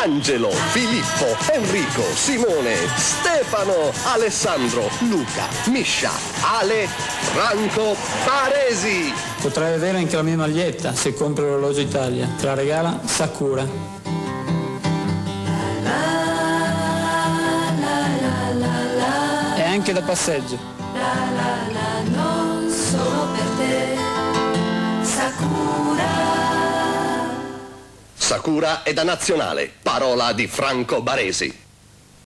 Angelo, Filippo, Enrico, Simone, Stefano, Alessandro, Luca, Miscia, Ale, Franco Baresi. Potrai avere anche la mia maglietta se compri l'orologio Italia. Te la regala Sakura. È anche da passeggio. Non solo per te, Sakura. Sakura è da nazionale, parola di Franco Baresi.